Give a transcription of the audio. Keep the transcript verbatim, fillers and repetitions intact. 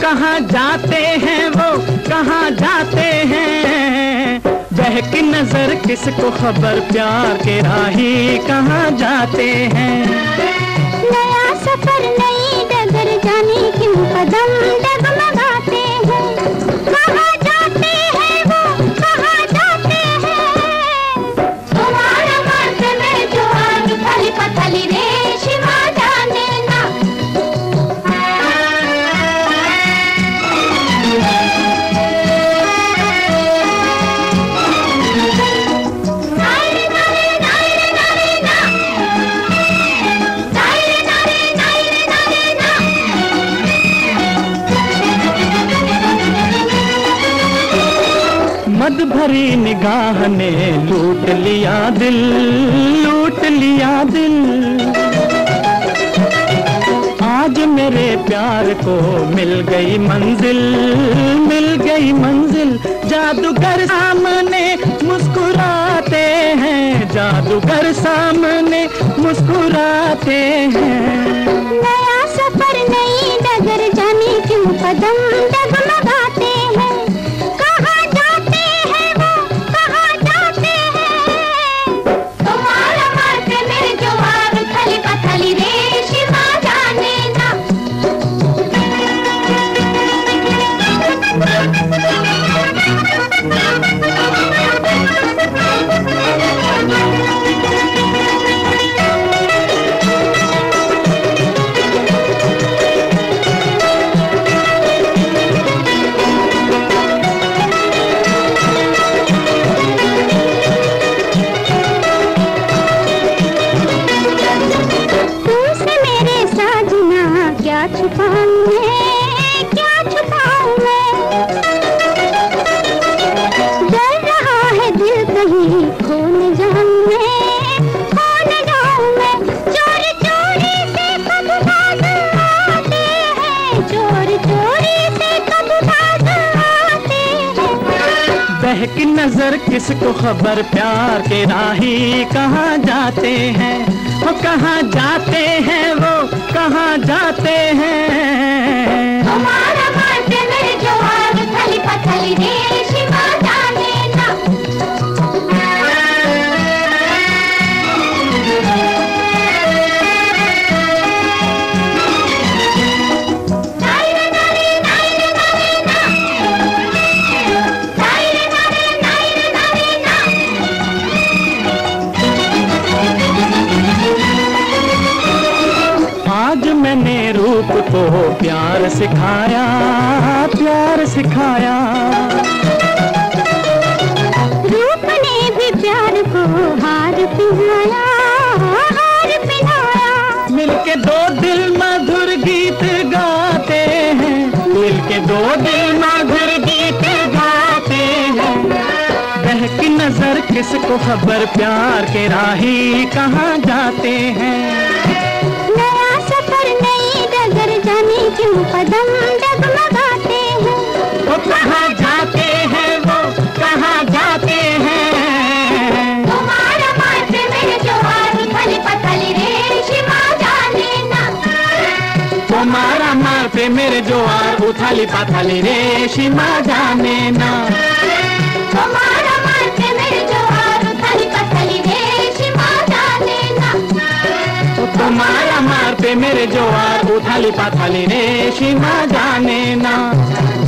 कहाँ जाते हैं वो, कहाँ जाते हैं, बहकी नजर किसको खबर, प्यार के राही कहाँ जाते हैं। नया सफर नई डगर, जाने क्यों कदम डगमगाते हैं, कहाँ जाते हैं वो, कहाँ जाते हैं। तुम्हारा माथे में जो आग फली पथली रेशमा जाने ना। मद भरी निगाह ने लूट लिया दिल, लूट लिया दिल। आज मेरे प्यार को मिल गई मंजिल, मिल गई मंजिल। जादूगर सामने मुस्कुराते हैं, जादूगर सामने मुस्कुराते हैं। नया सफर नई डगर, जाने क्यों कदम डगमगाते हैं, कहाँ जाते हैं वो, कहाँ जाते हैं। तुम्हारा माथे में जो आग थली पथली रेशमा जाने ना। बहकी नजर किसको खबर, प्यार के राही कहाँ जाते हैं, वो कहाँ जाते हैं, वो कहाँ जाते हैं। हमारा माथे में जो आग थली पथली रेशमा जाने ना। मैंने रूप को प्यार सिखाया, प्यार सिखाया। रूप ने भी प्यार को हार पिन्हाया, हार पिन्हाया। मिलके दो दिल मधुर गीत गाते हैं, मिलके दो दिल मधुर गीत गाते हैं। बहकी नजर किसको खबर, प्यार के राही कहाँ जाते हैं। जाने क्यों कदम डगमगाते हैं, वो कहाँ जाते हैं, वो कहाँ जाते हैं। तुम्हारा माथे में जो आग थली पथली रेशमा जाने ना। तुम्हारा माथे मेरे जो आग उथली पथली रेशमा जाने ना। तुम्हारा माथे में जो आग थली पथली रेशमा जाने ना। तुम्हारा मार पे मेरे जो आग उथली पथली रेशमा जाने ना।